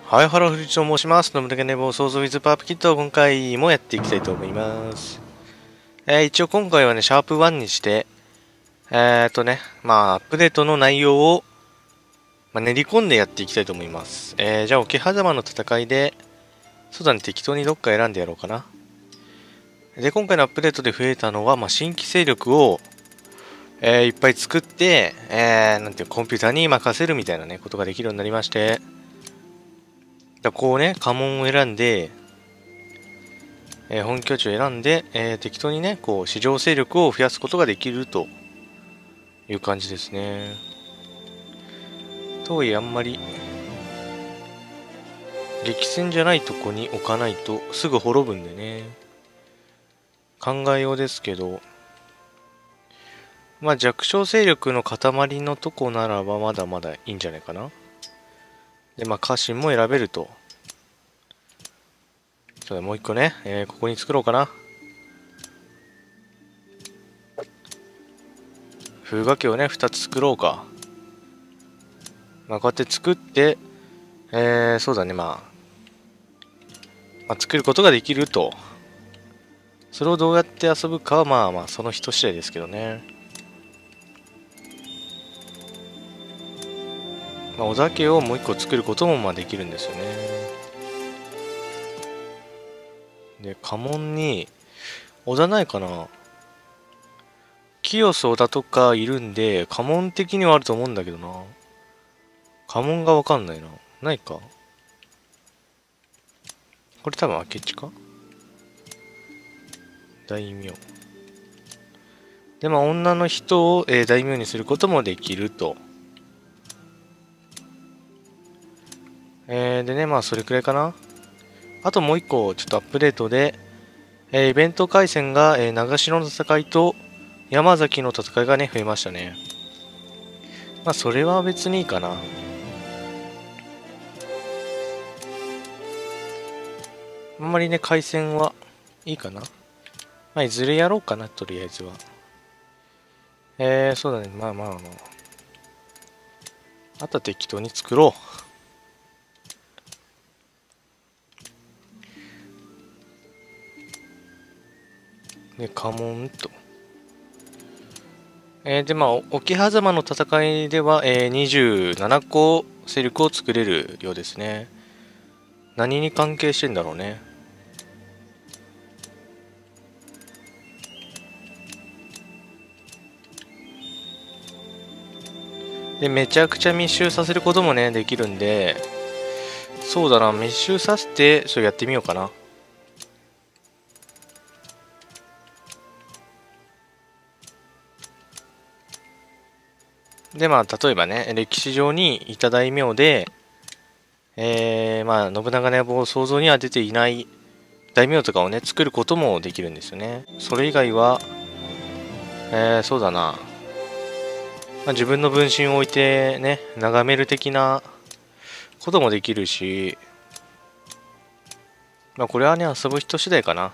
はい、ハローフリッチと申します。信長ネボ創造ウィズパープキットを今回もやっていきたいと思います。一応今回はね、シャープ1にして、アップデートの内容を、練り込んでやっていきたいと思います。じゃあ、桶狭間の戦いで、そうだね、適当にどっか選んでやろうかな。で、今回のアップデートで増えたのは、新規勢力を、いっぱい作って、コンピューターに任せるみたいなね、ことができるようになりまして、こうね、家紋を選んで、本拠地を選んで、適当にね、こう、市場勢力を増やすことができるという感じですね。とはいえあんまり、激戦じゃないとこに置かないとすぐ滅ぶんでね。考えようですけど、弱小勢力の塊のとこならばまだまだいいんじゃないかな。で、家臣も選べると。そうだ、もう一個ね、ここに作ろうかな。風雅家をね、2つ作ろうか。こうやって作って、そうだね、作ることができると。それをどうやって遊ぶかはその人次第ですけどね。織田家をもう一個作ることもできるんですよね。で、家紋に、織田ないかな。清須織田とかいるんで、家紋的にはあると思うんだけどな。家紋がわかんないな。ないか。これ多分明智か。大名。で、女の人を、大名にすることもできると。でね、それくらいかな。あともう一個、ちょっとアップデートで、イベント回線が、長篠の戦いと山崎の戦いがね、増えましたね。それは別にいいかな。あんまりね、回線はいいかな。いずれやろうかな、とりあえずは。そうだね、あとは適当に作ろう。で、家紋と。で、桶狭間の戦いでは、27個勢力を作れるようですね。何に関係してんだろうね。で、めちゃくちゃ密集させることもね、できるんで、そうだな、密集させて、それやってみようかな。で、例えばね、歴史上にいた大名で、信長の野望想像には出ていない大名とかをね、作ることもできるんですよね。それ以外は、そうだな。自分の分身を置いてね、眺める的なこともできるし、これはね、遊ぶ人次第かな。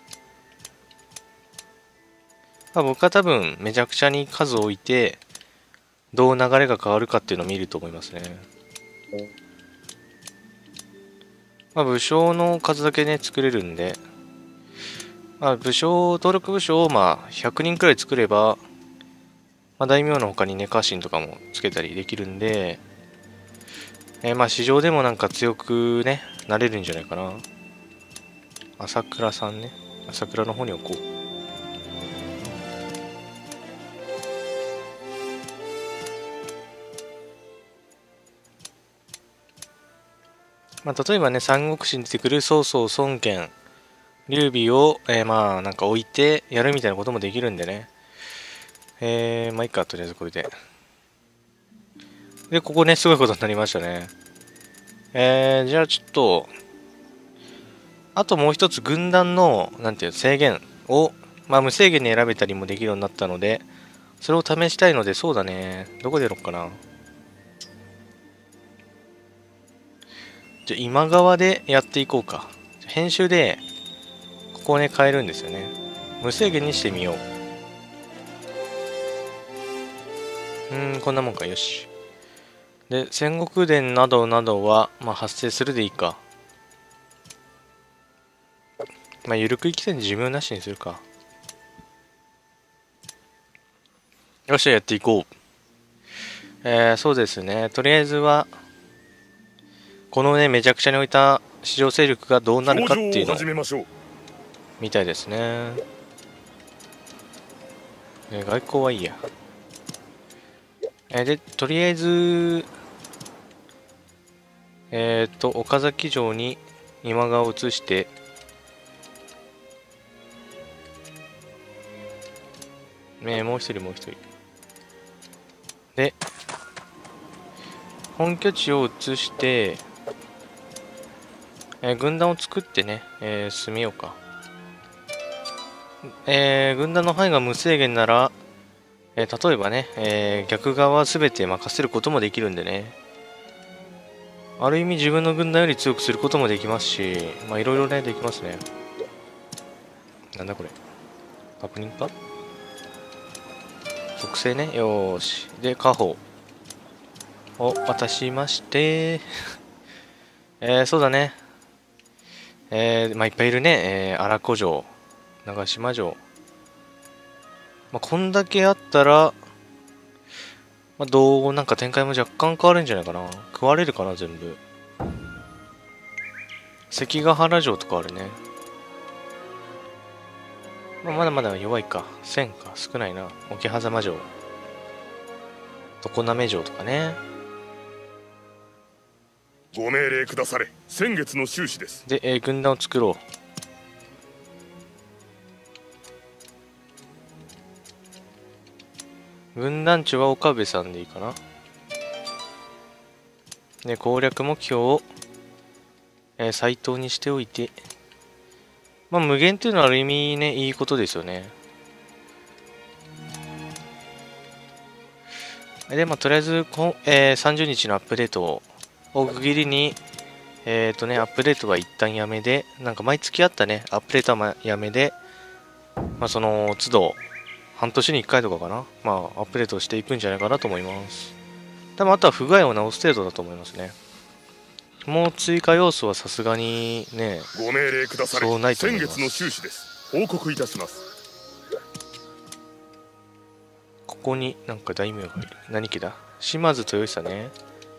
僕は多分、めちゃくちゃに数を置いて、どう流れが変わるかっていうのを見ると思いますね。武将の数だけね、作れるんで、登録武将を100人くらい作れば、大名の他にね、家臣とかもつけたりできるんで、市場でもなんか強くね、なれるんじゃないかな。朝倉さんね。朝倉の方に置こう。例えばね、三国志に出てくる曹操、孫権、劉備を、なんか置いてやるみたいなこともできるんでね。いいか、とりあえずこれで。で、ここね、すごいことになりましたね。じゃあちょっと、あともう一つ軍団の、制限を、無制限に選べたりもできるようになったので、それを試したいので、そうだね。どこでやろうかな。じゃあ今川でやっていこうか。編集で、ここをね、変えるんですよね。無制限にしてみよう。こんなもんか、よし。 で、戦国伝などなどは、まあ、発生するでいいか。まあ、ゆるく生きてんで寿命なしにするか。よっしゃ、やっていこう。そうですね。とりあえずは、このね、めちゃくちゃに置いた市場勢力がどうなるかっていうのをみたいですね。外交はいいや。で、とりあえず、岡崎城に今川を移して、もう一人。で、本拠地を移して、軍団を作ってね、進めようか。軍団の範囲が無制限なら、例えばね、逆側すべて任せることもできるんでね。ある意味自分の軍団より強くすることもできますし、まあいろいろね、できますね。なんだこれ。確認か？属性ね。よーし。で、家宝を渡しまして、そうだね。まあいっぱいいるね。荒子城、長島城。まあこんだけあったら、まあなんか展開も若干変わるんじゃないかな。食われるかな、全部。関ヶ原城とかあるね。まあ、まだまだ弱いか。1000か。少ないな。桶狭間城。常滑城とかね。 ご命令くだされ。先月の収支です。 で、軍団を作ろう。軍団長は岡部さんでいいかな。で、攻略目標を、斉藤にしておいて、まあ、無限っていうのはある意味ね、いいことですよね。で、まあ、とりあえず30日のアップデートを区切りに、アップデートは一旦やめで、なんか毎月あったね、アップデートはやめで、まあ、その都度、半年に1回とかかな、まあ、アップデートしていくんじゃないかなと思います。多分あとは不具合を直す程度だと思いますね。もう追加要素はさすがにね、 ご命令くだされ。 そうないと思います。 先月の収支です。報告いたします。 ここになんか大名がいる。何家だ？島津豊久ね。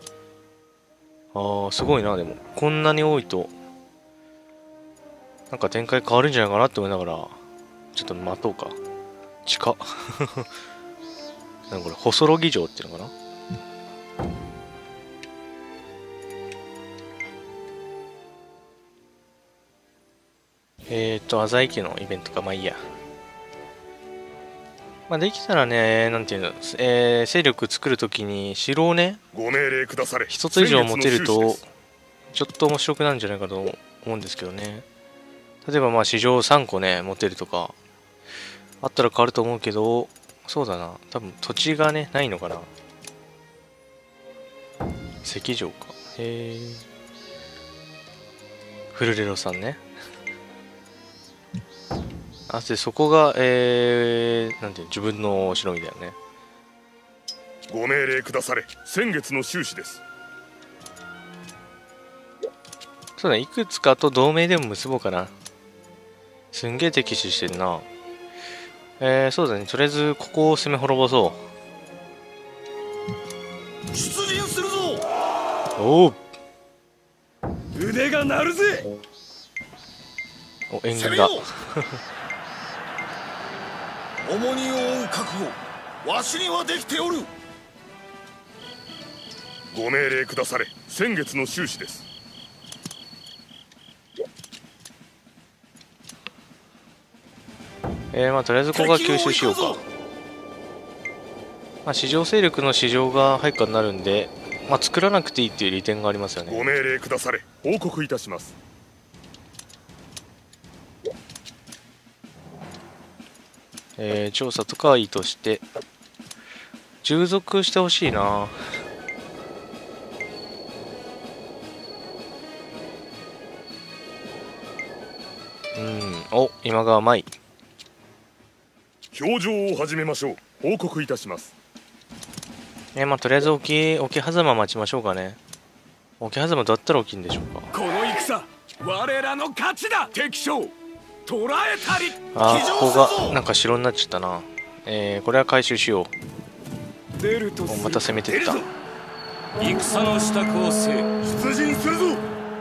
ああ、すごいな。でもこんなに多いとなんか展開変わるんじゃないかなって思いながらちょっと待とうか。近っなんかこれ細呂木城っていうのかな。浅井家のイベントか。まあいいや。まあ、できたらね、なんていうの、勢力作るときに城をね、 ご命令くだされ。 一つ以上持てるとちょっと面白くなるんじゃないかと思うんですけどね。例えばまあ市場3個ね持てるとかあったら変わると思うけど、そうだな、多分土地がねないのかな。関城か。へえ。フルレロさんね。あ、でそこがなんていう自分のお城みたいなね。 ご命令くだされ。先月の収支です。 そうだね、いくつかと同盟でも結ぼうかな。すんげえ敵視してるな。そうだね、とりあえずここを攻め滅ぼそう。 出陣するぞ。 おお、 腕が鳴るぜ。 お、援軍だ重荷を負う覚悟、わしにはできておる。ご命令くだされ。先月の収支です。 まあとりあえずここは吸収しようか。まあ市場勢力の市場が配下になるんで、まあ作らなくていいっていう利点がありますよね。 ご命令くだされ。報告いたします。 調査とかはいいとして従属してほしいな。お、今川舞。 表情を始めましょう。報告いたします。 まあとりあえず沖狭間待ちましょうかね。沖狭間どうやったら大きいんでしょうか。 この戦我らの勝ちだ。敵将捕らえたり。 あー、ここがなんか城になっちゃったな。これは回収しよ出るとう。また攻めてった。 戦の支度をせえ。出陣するぞ。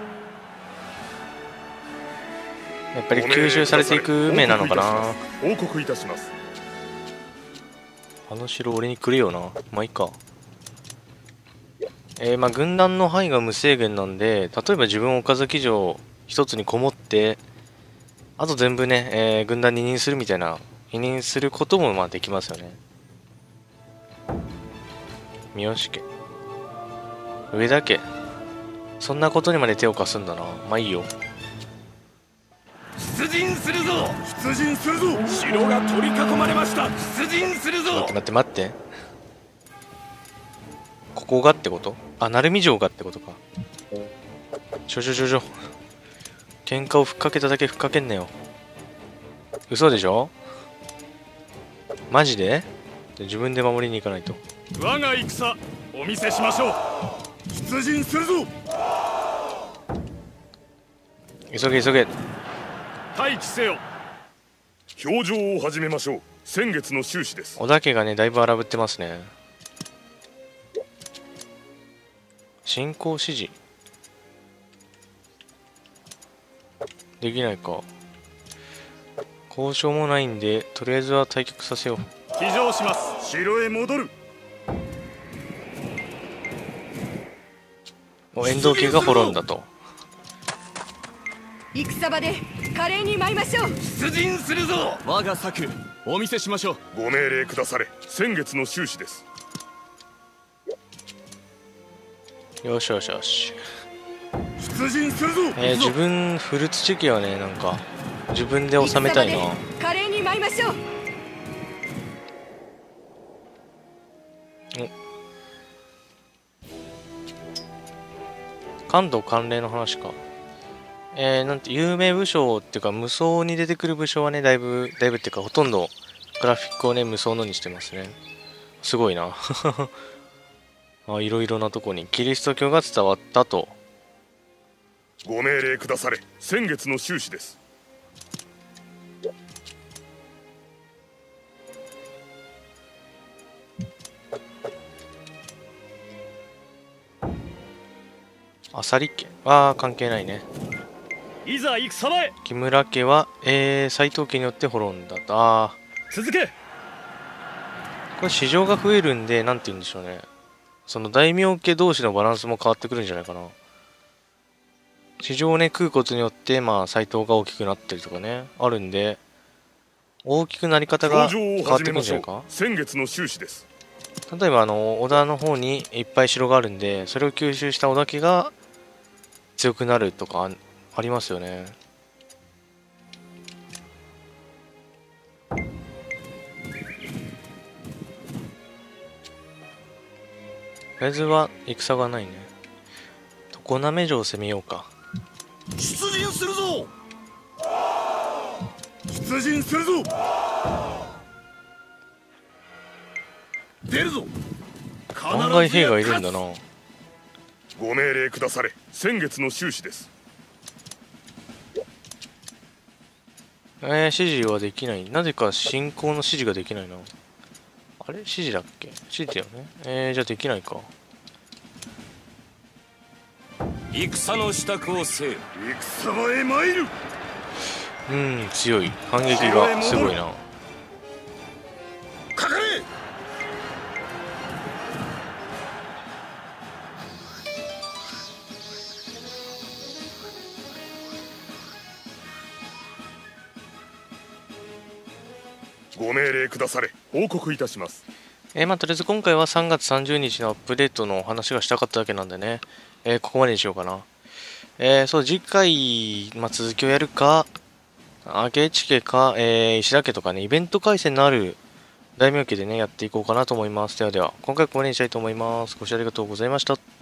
やっぱり吸収されていく運命なのかな。 報告いたします。 あの城俺にくれよな。まあいいか。まあ軍団の範囲が無制限なんで、例えば自分岡崎城一つにこもってあと全部ね、軍団に委任するみたいな、委任することもまあできますよね。三好家、上田家、そんなことにまで手を貸すんだな。まあいいよ。 出陣するぞ。出陣するぞ。城が取り囲まれました。出陣するぞ。 待ってここがってこと？あ、鳴海城がってことか。喧嘩をふっかけただけふっかけんなよ。嘘でしょ？マジで？自分で守りに行かないと。 我が戦お見せしましょう。出陣するぞ。 急げ。 待機せよ。表情を始めましょう。先月の収支です。 織田家がねだいぶ荒ぶってますね。進行指示できないか。交渉もないんでとりあえずは退却させよう。 騎乗します。城へ戻る。 遠藤家が滅んだと。 戦場で華麗に舞いましょう。 出陣するぞ。 我が策お見せしましょう。 ご命令くだされ。先月の収支です。 よし。 出陣するぞ。 自分古土家はねなんか自分で治めたいな。 華麗に舞いましょう。 関東関連の話か。なんて有名武将っていうか無双に出てくる武将はねだいぶっていうかほとんどグラフィックをね無双のにしてますね。すごいな。いろいろなとこにキリスト教が伝わったと。 ご命令くだされ。先月の収支です。 浅利家は関係ないね。 いざ戦場へ。 木村家は、斎藤家によって滅んだと。 続け。 これ市場が増えるんでなんて言うんでしょうね。その大名家同士のバランスも変わってくるんじゃないかな。市場をね食うことによってまあ斎藤が大きくなったりとかねあるんで、大きくなり方が変わってくるんじゃないか。 先月の収支です。 例えば織田の方にいっぱい城があるんで、それを吸収した織田家が強くなるとかありますよね。とりあえずは戦がないね。常滑城を攻めようか。 出陣するぞ。出陣するぞ。出るぞ。 案外兵がいるんだな。 ご命令くだされ。先月の収支です。 指示はできない。なぜか進行の指示ができないな。あれ指示だっけ？指示だよね。じゃあできないか。 戦の支度をせよ。 戦場へ参る。 強い。反撃がすごいな。 かかれ。ご命令くだされ。報告いたします。 まあとりあえず今回は3月30日のアップデートの話がしたかっただけなんでね、ここまでにしようかな。そう次回、続きをやるか明智家か、石田家とかねイベント回線のある大名家でねやっていこうかなと思います。では今回はここまでにしたいと思います。ご視聴ありがとうございました。